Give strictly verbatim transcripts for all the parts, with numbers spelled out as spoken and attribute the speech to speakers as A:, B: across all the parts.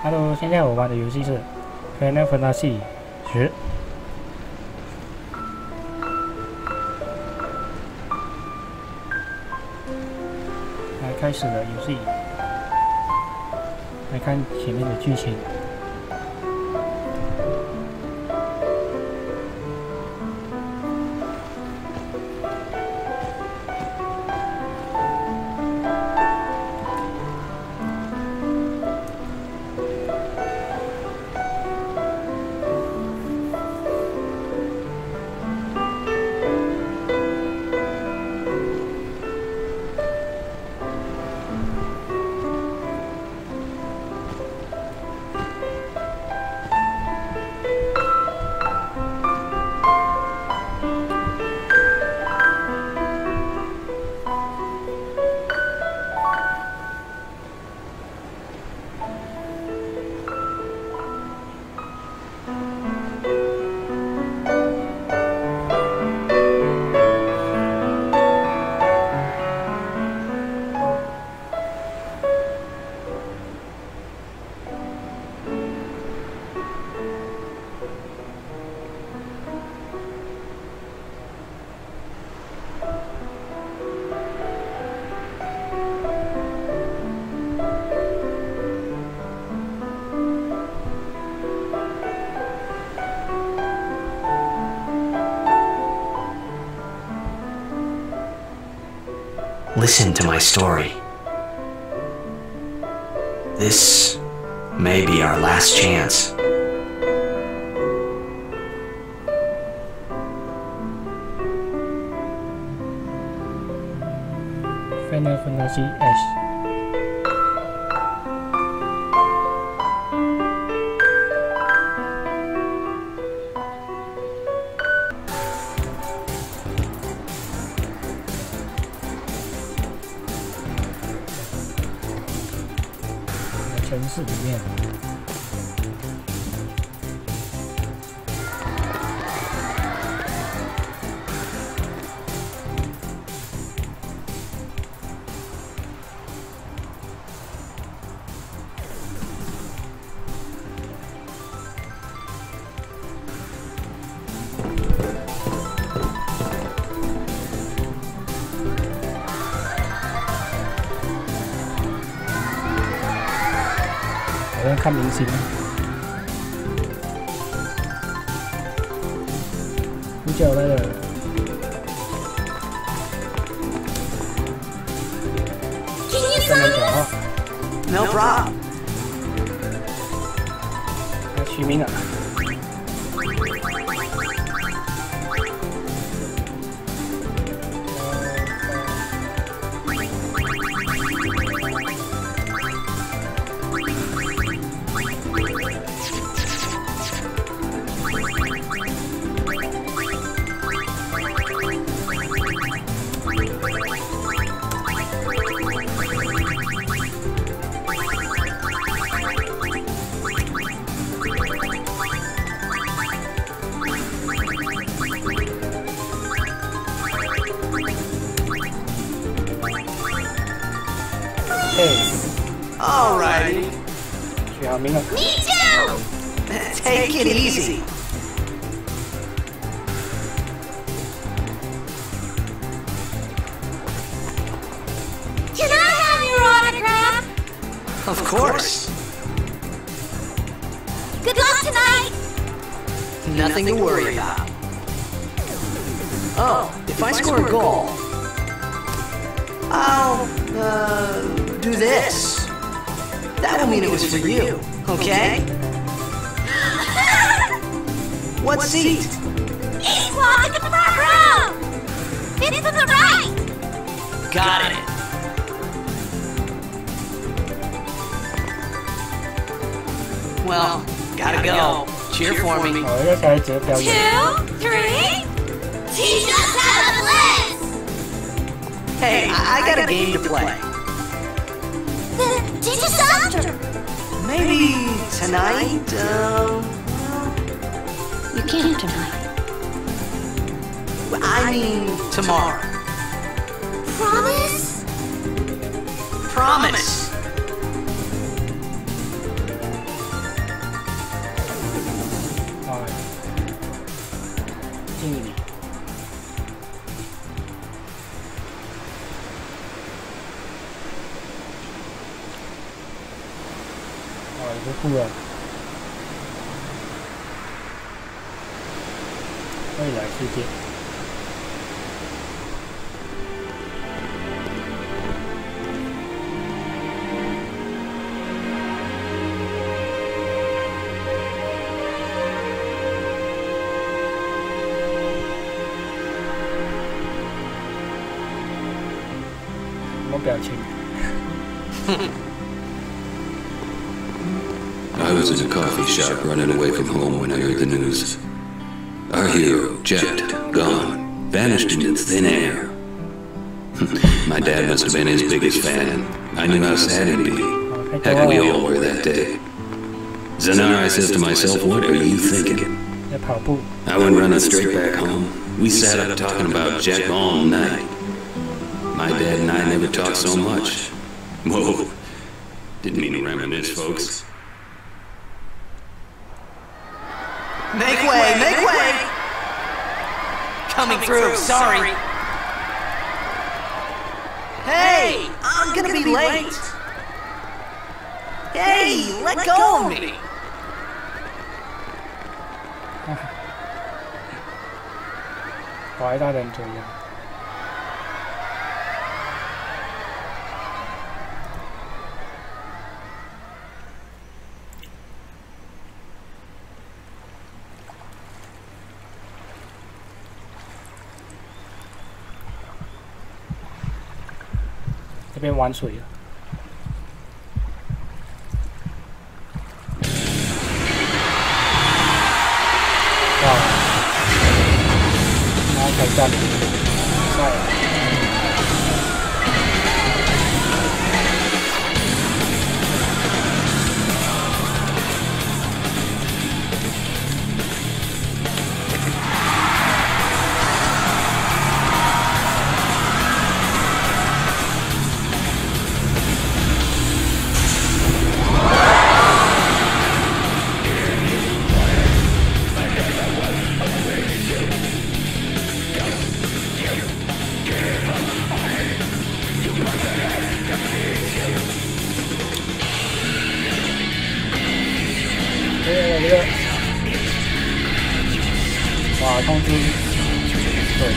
A: Hello， 现在我玩的游戏是《Final Fantasy 十》。来开始了游戏，来看前面的剧情。
B: Listen to my story. This may be our last chance.
A: Final Fantasy S。 城市里面，好像看明星。主角来了，三人角啊，
B: No problem.
A: 来取名啊。
B: Alrighty.
A: 取好名了。
C: Me too!
B: Take it easy.
C: Can I have your autograph?
B: Of course.
C: Good luck tonight!
B: Nothing to worry about. Oh, if I score a goal, I'll, uh, do this. That will mean it was for you, okay? What seat?
C: East walk at the front row! Fifth to the right!
B: Got it. Well, gotta go. Cheer for me.
A: 好，要下一节表演。
C: Two, three. Teach us how to bliss!
B: Hey, I, I got a game to play.
C: Then teach us after!
B: Maybe tonight, um...
C: You can't tonight.
B: I mean tomorrow.
C: Promise?
B: Promise.
A: 不酷了。未来世界。什么表情？
D: I was in a coffee shop running away from home when I heard the news. Our hero, Jet, gone, vanished into thin air. My dad must have been his biggest fan. I knew how sad he'd be. Heck, we all were that day. Zanar, I says to myself, what are you thinking? I went running straight back home. We sat up talking about Jet all night. My dad and I never talked so much. Whoa. Didn't mean to reminisce, folks.
B: Make way, make way! Coming through, sorry. Hey, I'm gonna be late. Hey, let go of me.
A: 怀大人这样。 这边玩水了。哇！然后挑战赛。哇，通知，对，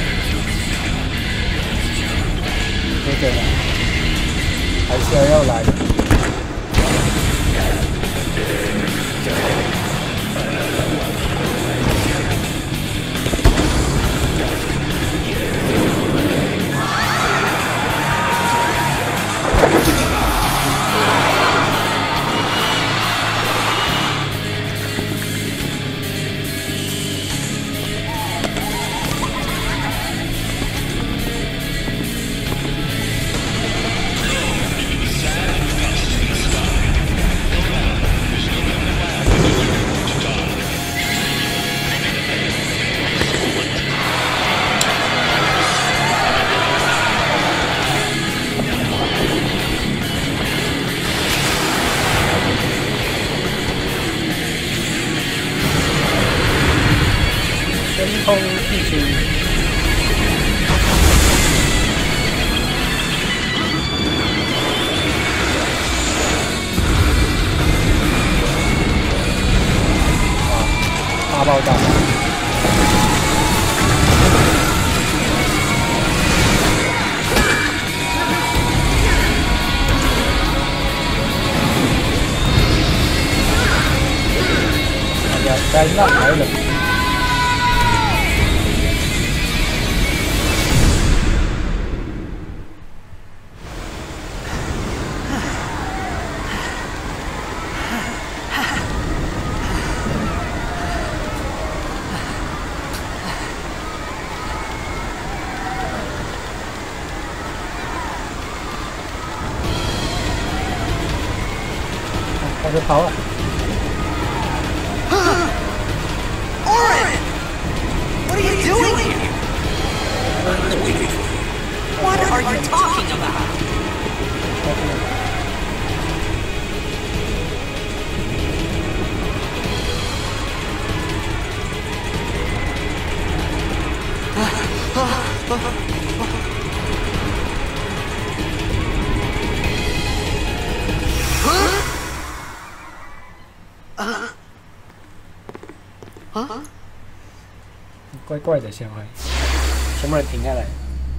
A: 就这样，还是要来的。空地区。大爆炸！大家灾难来了！ 开始跑了。
B: Orin! What are you doing here? What are you talking about?
A: 怪的伤害。全部人停下来，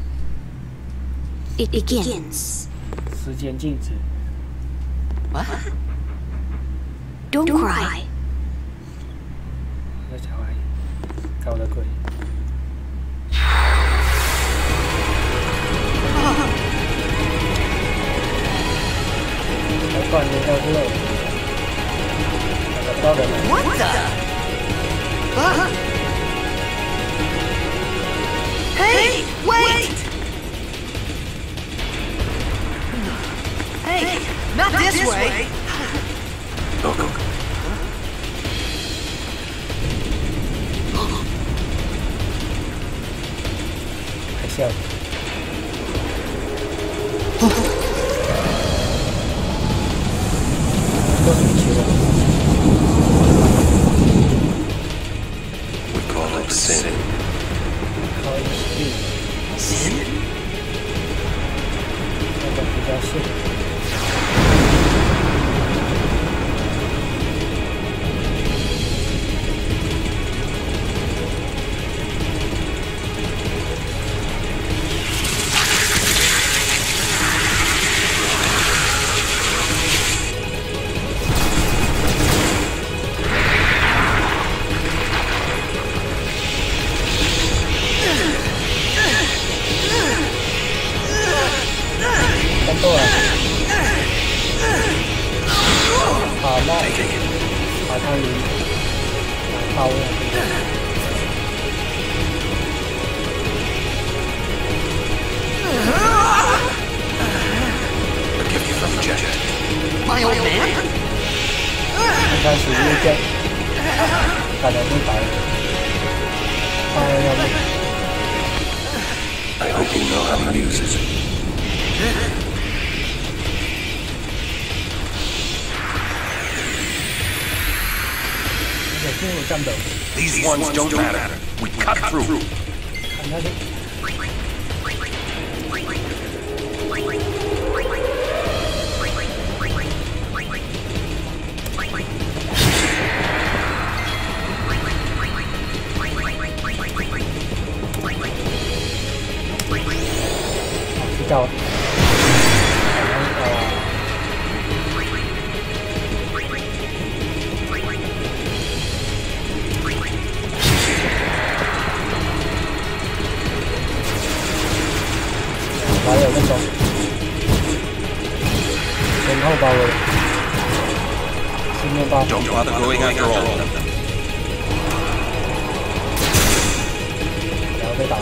C: It begins.
A: 时间静止。
B: What?
C: Don't cry.
A: 那小孩搞的鬼。还断了到这，找不到人了。
B: What the? Huh? Hey, wait! Hey, not this way!
D: Go, go.
A: 还笑。都是你学的。
D: We call it sin.
A: 靠一起。
B: Sin?
A: 那个比较信。
B: My old man?
A: 刚开始遇见，大家都打了，他要不
D: I hope you know how to use it.
A: 有进入战斗，
E: These ones don't matter. We cut through.
A: 看他的。 叫，然后呃，还有那种前后包围，四面八方，
E: Don't bother going after all of them.
A: 然后被打。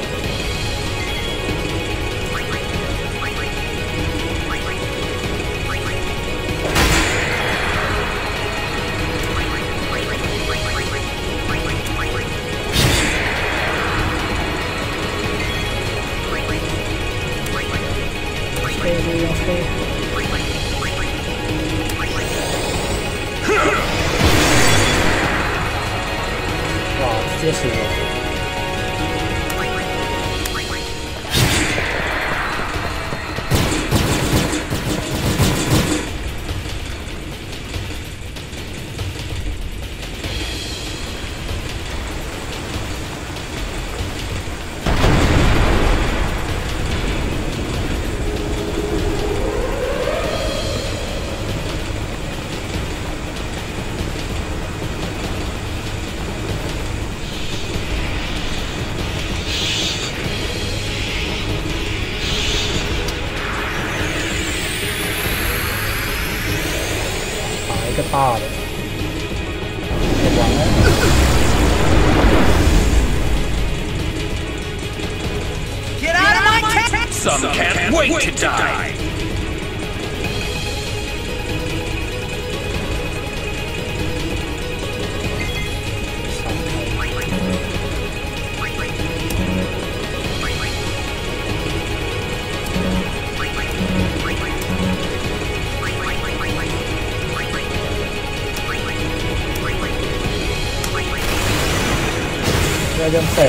A: 哇，直接死了！一个大的，完了。
B: Get out of my tent!
E: Some can't wait to die.
A: 要用费。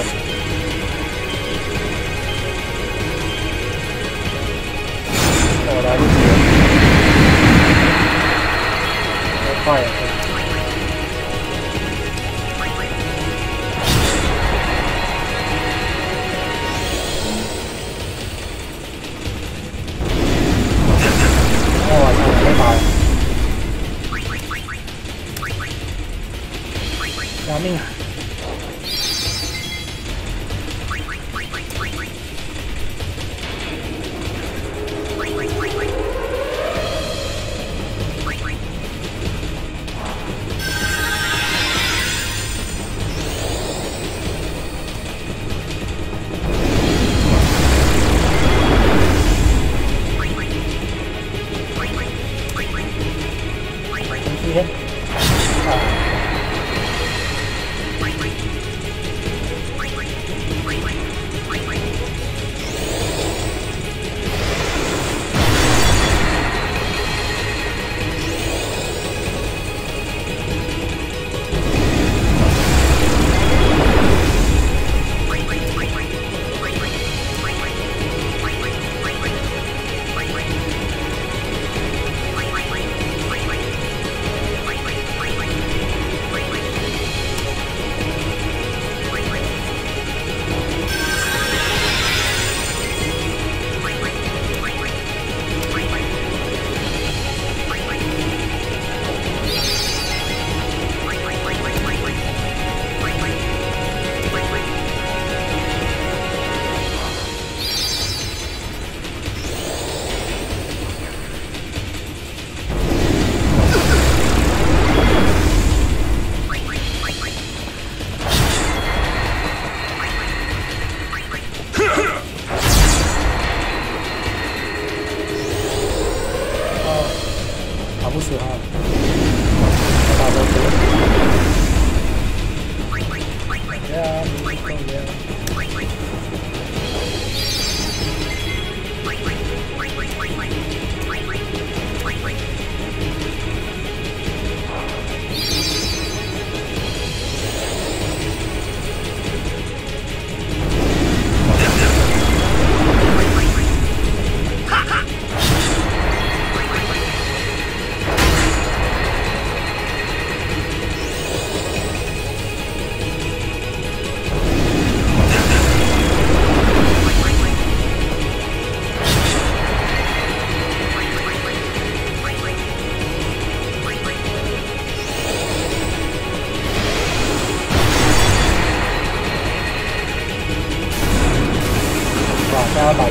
A: 我来不及了，太快了。 加把。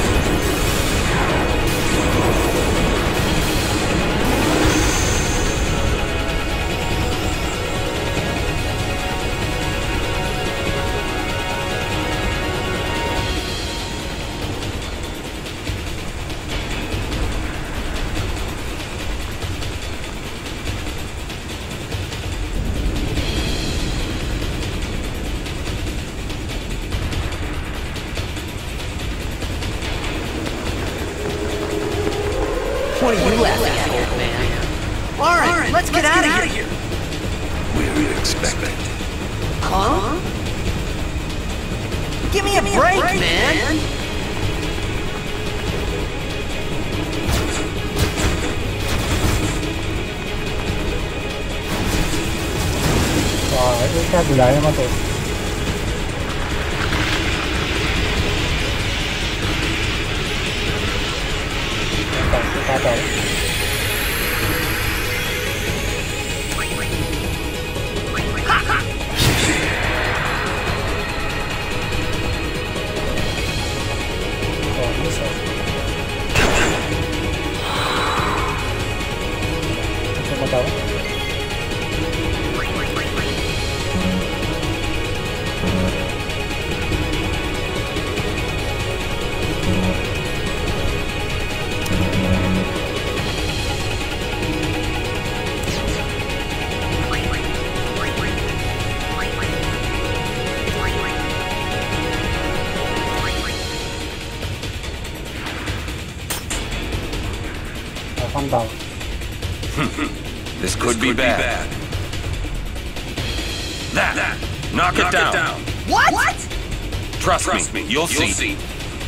B: What are you laughing at, old man? All right, All right let's, let's get, get out, out of here.
E: Where are you expected?
B: Huh? Give me Give a me break, break man. man.
A: Wow, ini kan gulanya masuk. Kita tahu. Oh, bisa. Coba tahu.
E: This could be bad. That, that. Knock, Knock it, down. it down.
B: What? What?
E: Trust, Trust me, me, you'll, you'll see. see.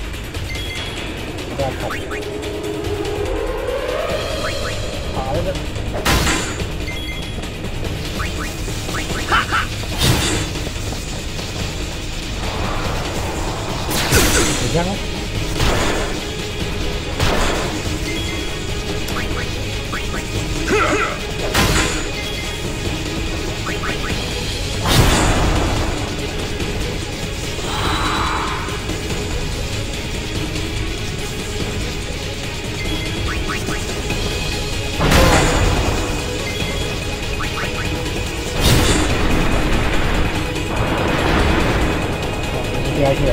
A: Jangan. Dia aja.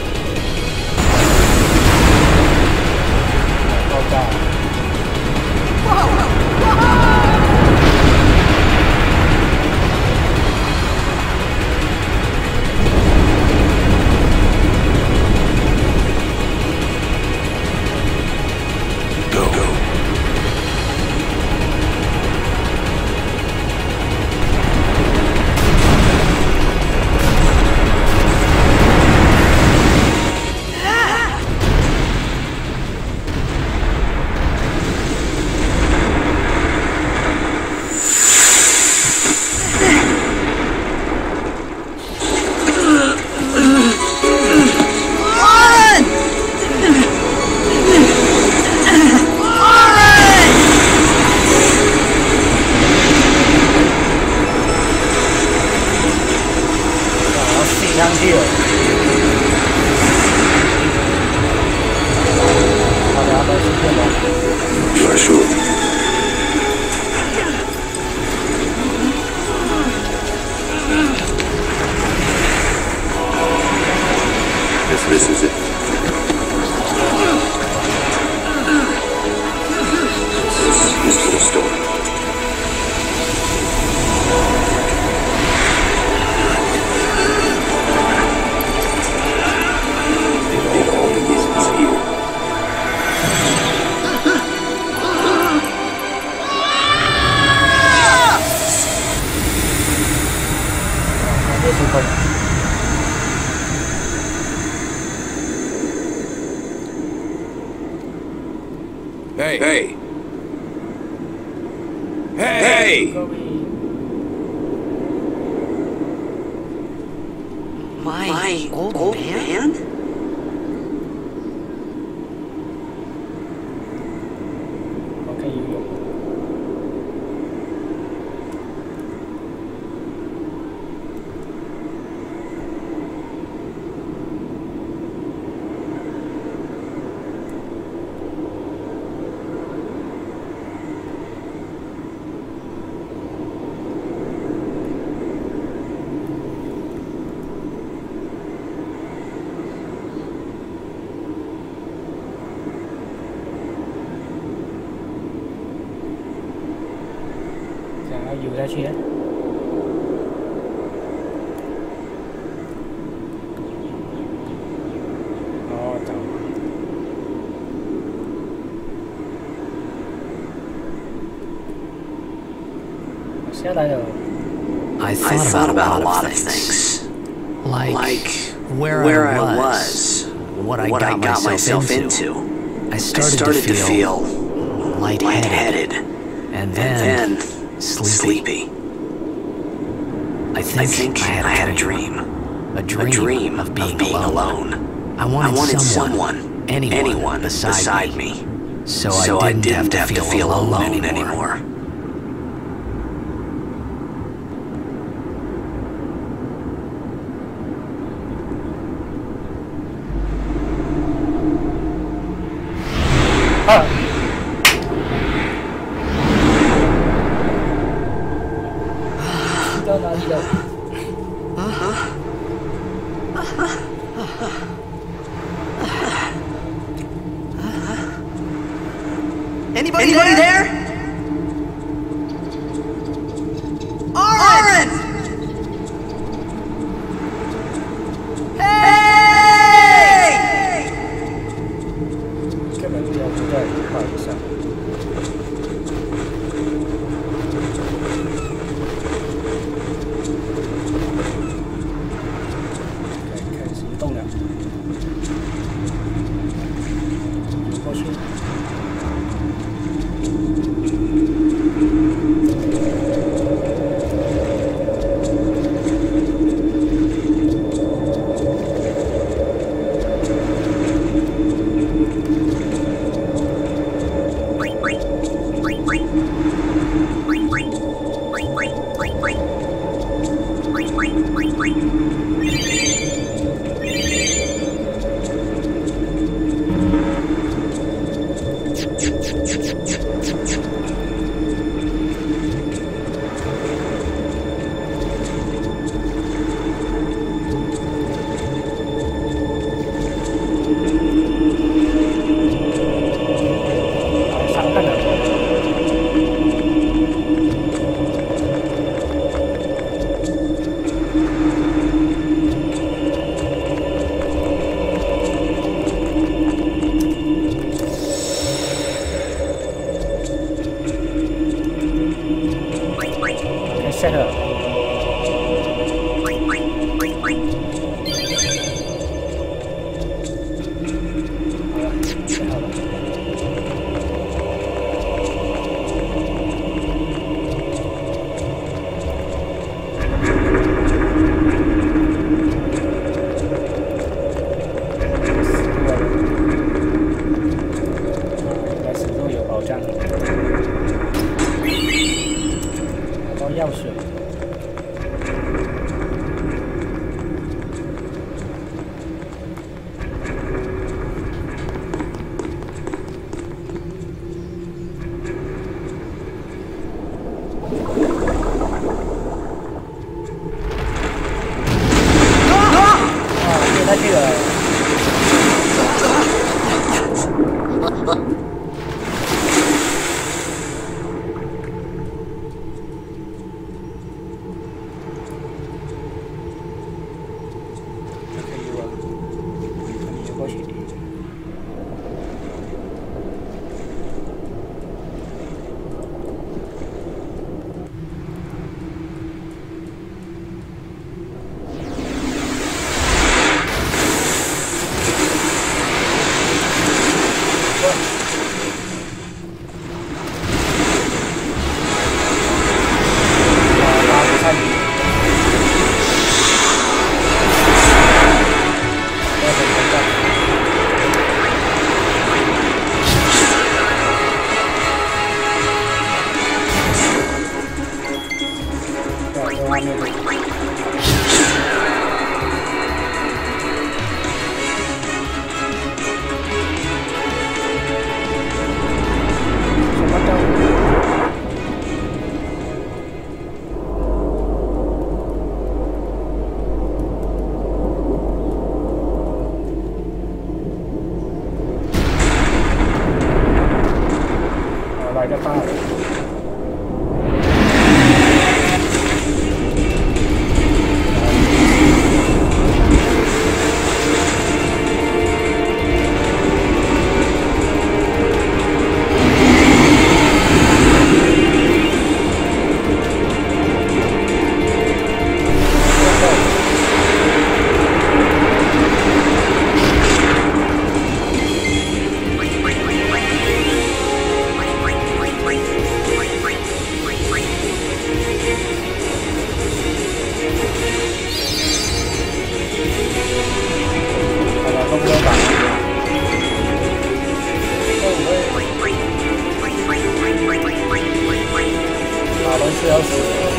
D: This is it. This is the story. It all begins here.
E: Hey! Hey! Hey!
B: My, My old, old man? man?
A: Okay, you go. 游下去。哦，走。下来了。
B: I thought about a lot of things,
F: Like,
B: like
F: where,
B: where
F: I
B: I
F: was,
B: was,
F: what I
B: what
F: got,
B: I got myself into.
F: I
B: I
F: started,
B: started
F: to feel, lightheaded,
B: lightheaded,
F: and
B: and
F: then,
B: then
F: sleepy.
B: sleepy.
F: I think
B: I think
F: I had,
B: I had
F: a
B: a
F: dream,
B: dream,
F: a dream,
B: a dream
F: of being,
B: of being
F: alone.
B: alone.
F: I wanted,
B: I wanted
F: someone,
B: someone,
F: anyone,
B: anyone
F: beside,
B: beside
F: me,
B: me,
F: so,
B: so
F: I
B: I
F: didn't,
B: didn't
F: have to feel, alone,
B: alone
F: anymore.
B: anymore.
A: Ah. 到哪里了？
B: Anybody, Anybody there? there? Aaron! Hey!
A: 根本就要住在炮上。开始移动了，移过去。 set up. 要死。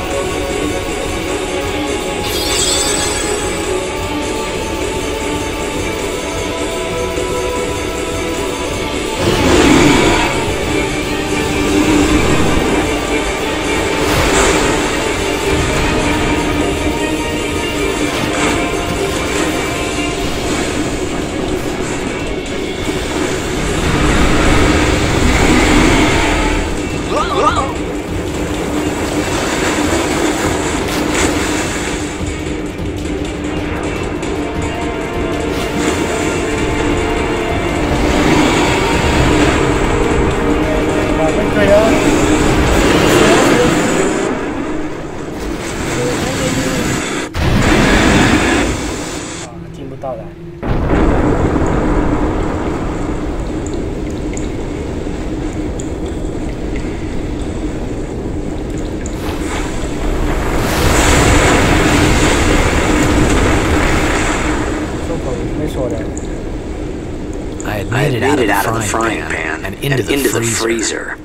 F: I had made it out of the frying pan and into the freezer.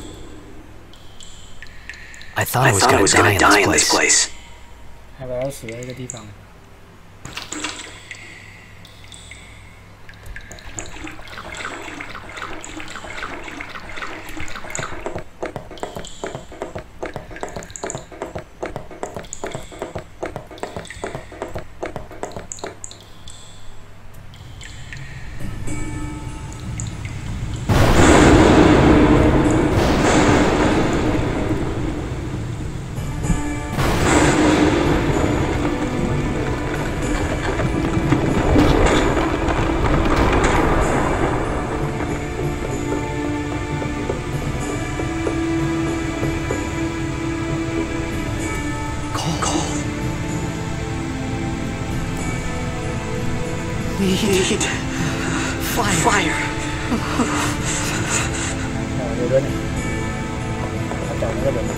F: I thought I was gonna die in this place.
A: 害怕要死的一个地方。
B: Need fire. Fire.
A: 哦，有人呢，他找那个人。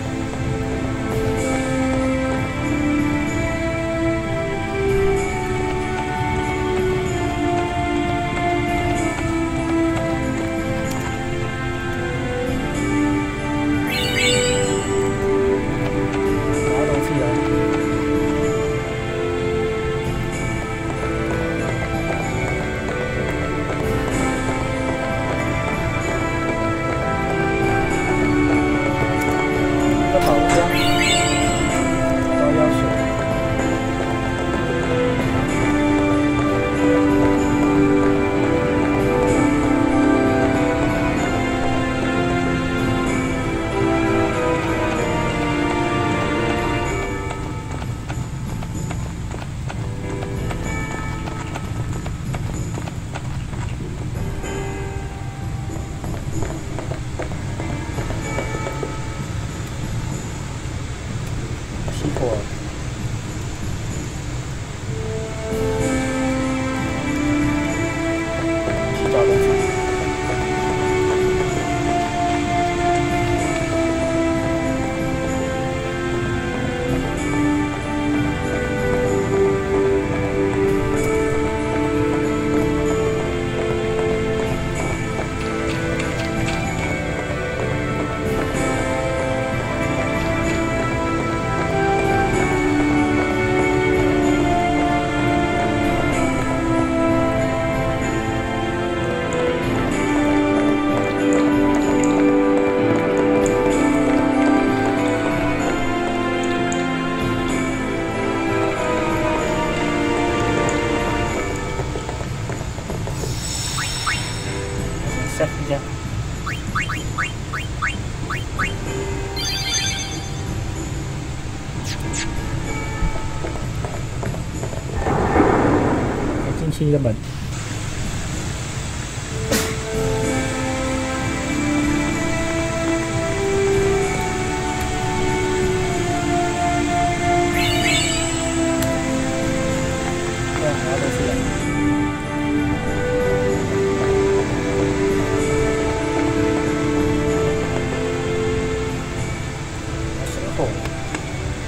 A: 拿东西来。 一下。进去一个门。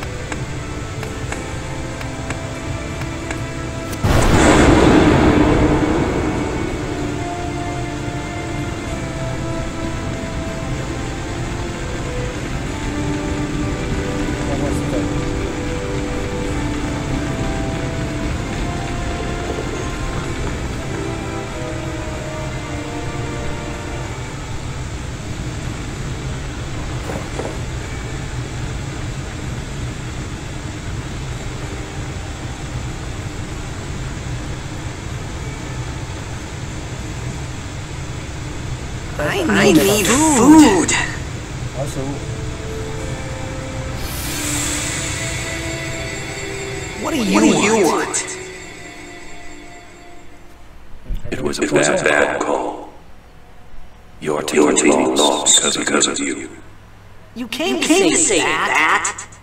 B: Fire. I need food.
A: 好食物。
B: What do you, what do you want?
D: It was a bad, bad call. Your team, Your team lost because, because of you.
B: You came, you came to say that. that.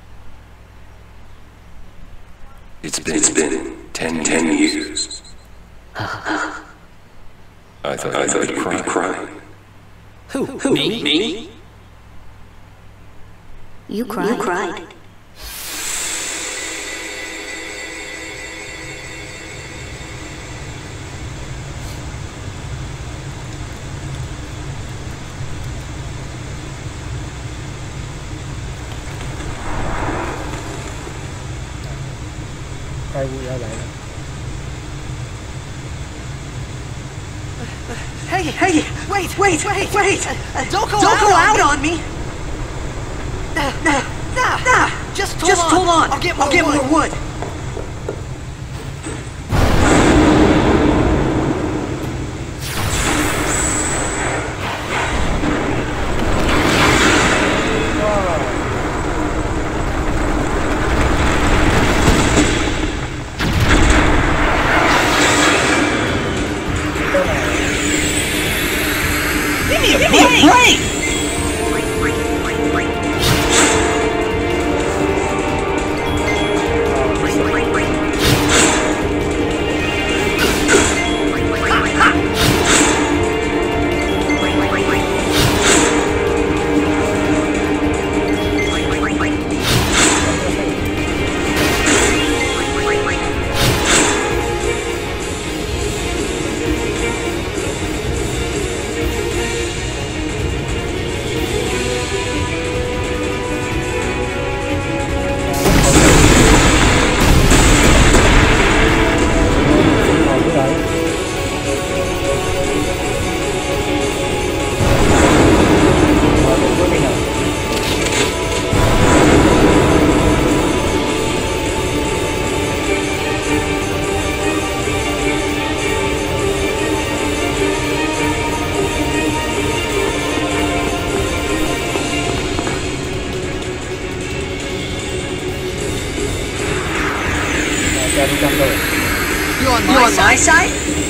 D: It's been, it's been ten, ten years. I thought, I thought you'd be crying.
B: Who? Who? Me? Me?
C: You cried. You cried.
B: Hey, hey, wait, wait, wait, wait! Uh, don't go, don't out, go out on me! Nah, nah, nah, nah! Just hold Just on. hold on. I'll get more, I'll get wood. more wood. You on my, you on my side?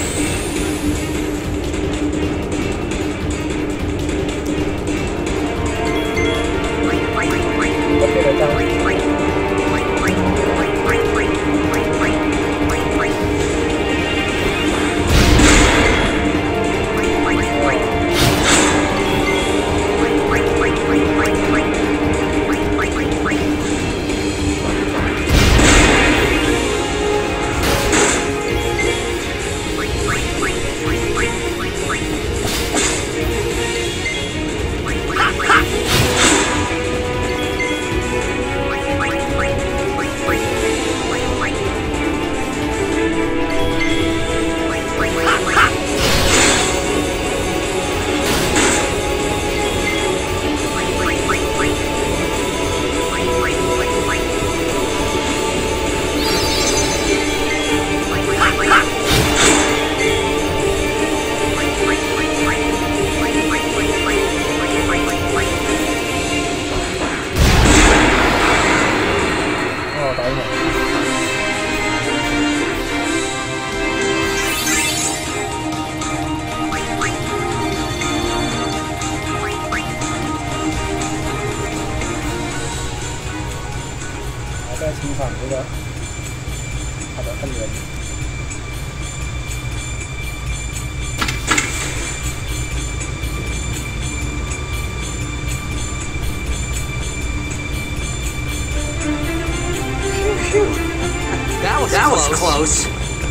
B: That was, that was close.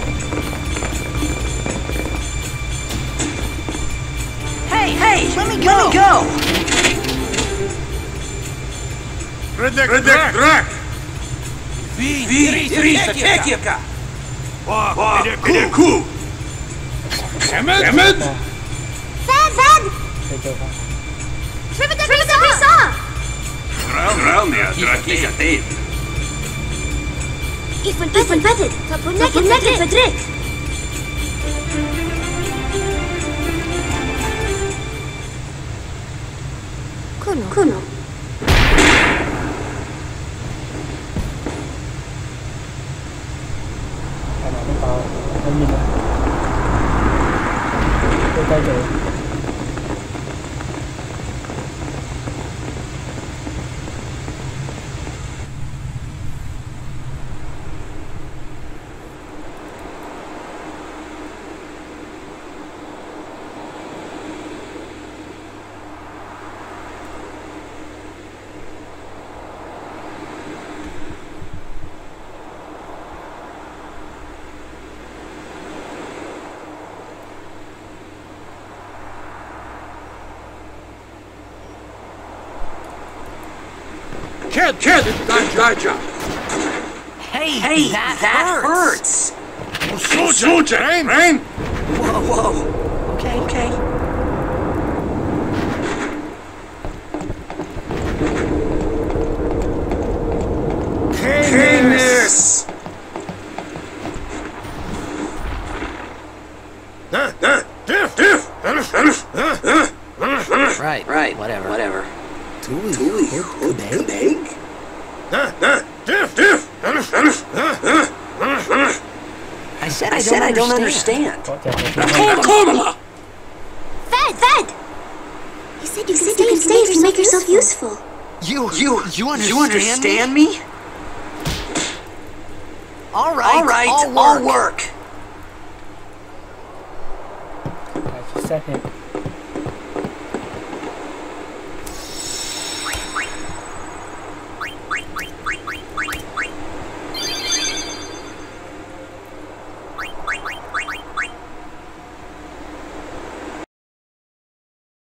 B: Hey, hey, let me go. Let me go.
E: Redek, Redek, Drak! Vi, vi, Tekjeka! Wa, Edeku! Emmet? Emmet?
C: Fed, Fed! Trivita, Trivita, Brisa!
E: Raunia, Drakija, Dave.
C: Ik ben ik ben bedden. Dat ben ik net verdriet.
A: 该走。
E: Kid, kid, gotcha.
B: Hey, hey, that, that hurts.
E: hurts. Soldier, rain, rain.
B: Whoa, whoa. Okay, okay.
E: Canis.
F: Right, right, whatever, whatever.
A: Tuli, Tuli, Kubeg?
B: I said I, I said I don't understand.
E: Kamala!
C: Fed! Fed! He said you, said you can stay if you make yourself useful.
B: You, you, you understand, you understand me? me? All right, all right, I'll work.
A: I'll work. That's a second.